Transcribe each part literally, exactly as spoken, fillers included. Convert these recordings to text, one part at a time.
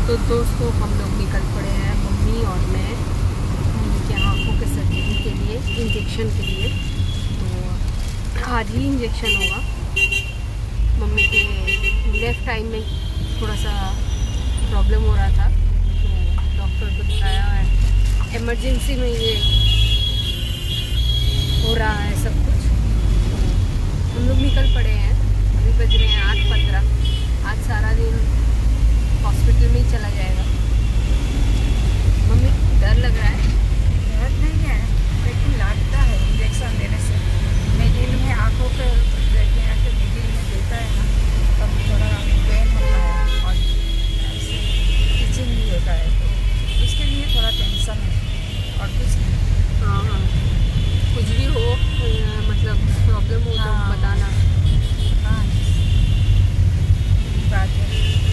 तो दोस्तों हम लोग निकल पड़े हैं, मम्मी और मैं, मम्मी के आँखों के सर्जरी के लिए, इंजेक्शन के लिए। तो आज ही इंजेक्शन होगा। मम्मी के लेफ़्ट आई में थोड़ा सा प्रॉब्लम हो रहा था, तो डॉक्टर को दिखाया है। इमरजेंसी में ये हो रहा है सब कुछ। तो हम लोग निकल पड़े हैं, अभी बज रहे हैं आठ पंद्रह। आज सारा दिन हॉस्पिटल में ही चला जाएगा। मम्मी डर लग रहा है? डर नहीं है, लेकिन लगता है इंजेक्शन देने से। मिडिल में आँखों के रेटिना के मिडिल में देता है ना, तब थोड़ा पेन होता है और ऐसे टीचिंग भी होता है, तो उसके लिए थोड़ा टेंशन है और कुछ नहीं। हाँ हाँ, कुछ भी हो, मतलब प्रॉब्लम हो तो हाँ, बताना। हाँ बात है,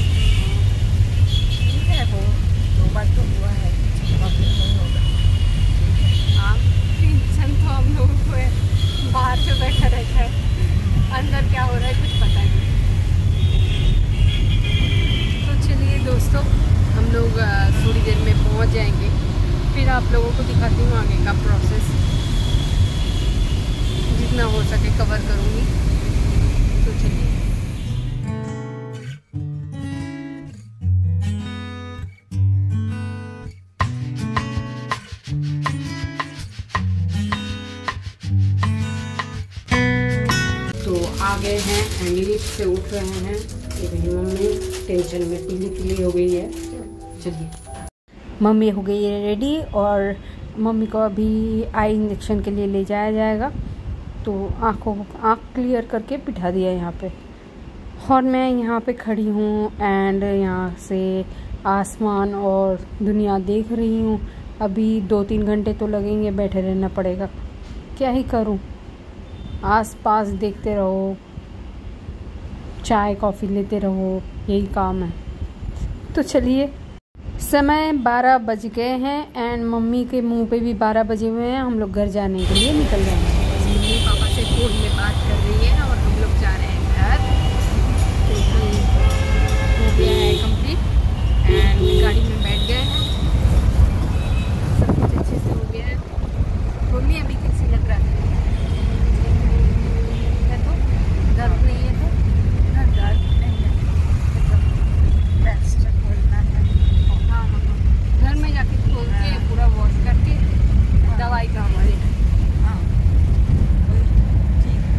ठीक है। वो दो बार तो हुआ है, प्रॉब्लम नहीं होगा। हाँ, टेंशन तो हम लोगों को है, बाहर से बैठा रहता है, अंदर क्या हो रहा है कुछ पता नहीं। तो चलिए दोस्तों, हम लोग थोड़ी देर में पहुंच जाएंगे, फिर आप लोगों को दिखाती हूँ आगे का प्रोसेस। जितना हो सके कवर करूँगी। तो चलिए। तो आ गए हैं, एमिली से उठ रहे हैं। ये रही मम्मी, टेंशन में पीली पीली हो गई है। चलिए, मम्मी हो गई है रेडी और मम्मी को अभी आई इंजेक्शन के लिए ले जाया जाएगा। तो आँखों आँख क्लियर करके बिठा दिया यहाँ पे, और मैं यहाँ पे खड़ी हूँ एंड यहाँ से आसमान और दुनिया देख रही हूँ। अभी दो तीन घंटे तो लगेंगे, बैठे रहना पड़ेगा, क्या ही करूँ। आस पास देखते रहो, चाय कॉफ़ी लेते रहो, यही काम है। तो चलिए, समय बारह बज गए हैं एंड मम्मी के मुंह पे भी बारह बजे हुए हैं। हम लोग घर जाने के लिए निकल रहे हैं। मम्मी पापा से फ़ोन में बात कर रही है और हम लोग जा रहे हैं घर। तो हो गया है कंप्लीट एंड गाड़ी में बैठ गए हैं, सब कुछ अच्छे से हो गया है। मम्मी अभी कैसे लग रहा है? तो दर्द नहीं है? तो ना दर्द नहीं है, मतलब रेस्ट खोलना है। हाँ हाँ, घर में जाके खोल के पूरा वॉश करके दवाई का हमारे। हाँ ठीक।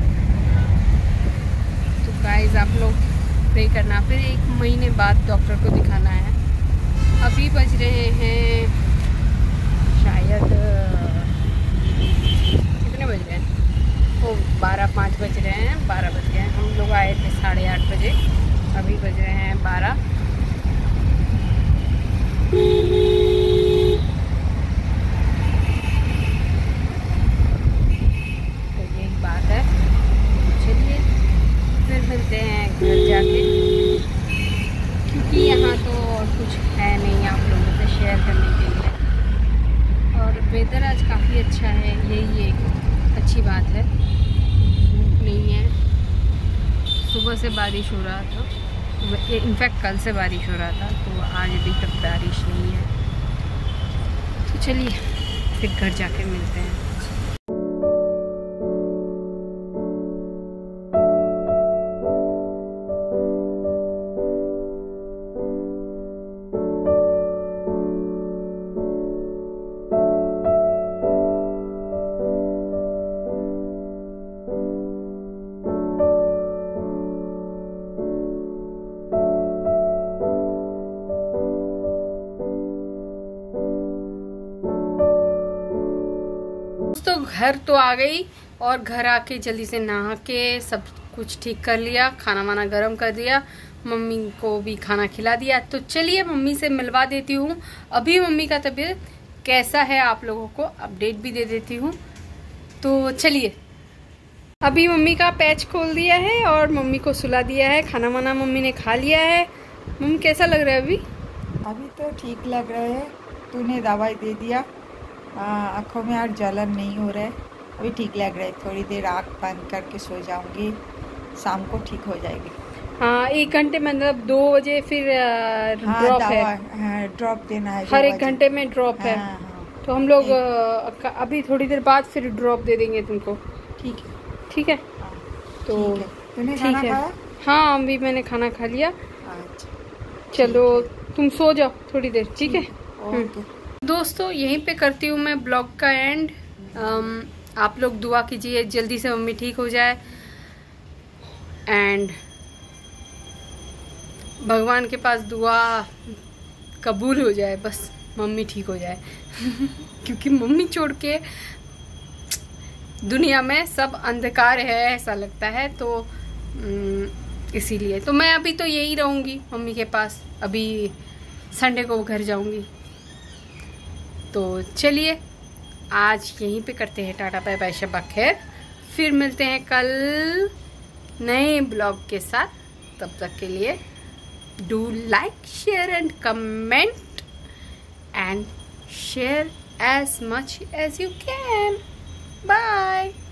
तो गाइस आप लोग प्रे करना, फिर एक महीने बाद डॉक्टर को दिखाना है। अभी बज रहे हैं शायद, कितने बज रहे हैं? वो बारह पाँच बज रहे हैं, बारह बज गए हैं। हम लोग आए थे साढ़े आठ बजे, अभी बज रहे हैं बारह। तो यही बात है। चलिए फिर मिलते हैं घर जाके, क्योंकि यहाँ तो और कुछ है नहीं आप लोगों से शेयर करने के लिए। और वेदर आज काफ़ी अच्छा है, यही एक अच्छी बात है। धूप नहीं है, सुबह से बारिश हो रहा था, इनफैक्ट कल से बारिश हो रहा था, तो आज अभी तक बारिश नहीं है। तो चलिए फिर घर जाके मिलते हैं। तो घर तो आ गई और घर आके जल्दी से नहा के सब कुछ ठीक कर लिया, खाना वाना गरम कर दिया, मम्मी को भी खाना खिला दिया। तो चलिए मम्मी से मिलवा देती हूँ, अभी मम्मी का तबीयत कैसा है आप लोगों को अपडेट भी दे देती हूँ। तो चलिए, अभी मम्मी का पैच खोल दिया है और मम्मी को सुला दिया है, खाना वाना मम्मी ने खा लिया है। मम्मी कैसा लग रहा है अभी? अभी तो ठीक लग रहा है, तूने दवाई दे दिया, आँखों में और जलन नहीं हो रहा है, अभी ठीक लग रहा है। थोड़ी देर आँख बंद करके सो जाऊंगी, शाम को ठीक हो जाएगी। हाँ, एक घंटे मतलब दो बजे फिर ड्रॉप हाँ, है, ड्रॉप देना है हर एक घंटे में ड्रॉप है। हाँ, हाँ। तो हम लोग अभी थोड़ी देर बाद फिर ड्रॉप दे देंगे तुमको। ठीक है, ठीक है। हाँ, तो तूने ठीक खाना है। खाया? हाँ, अभी मैंने खाना खा लिया। अच्छा, चलो तुम सो जाओ थोड़ी देर, ठीक है। ओके दोस्तों, यहीं पे करती हूँ मैं ब्लॉग का एंड। आप लोग दुआ कीजिए जल्दी से मम्मी ठीक हो जाए, एंड भगवान के पास दुआ कबूल हो जाए, बस मम्मी ठीक हो जाए क्योंकि मम्मी छोड़ के दुनिया में सब अंधकार है ऐसा लगता है। तो इसीलिए तो मैं अभी तो यही रहूँगी मम्मी के पास, अभी संडे को घर जाऊँगी। तो चलिए आज यहीं पे करते हैं टाटा बाय बाय, शब्बा खैर। फिर मिलते हैं कल नए ब्लॉग के साथ। तब तक के लिए do like, share and comment and share as much as you can. Bye.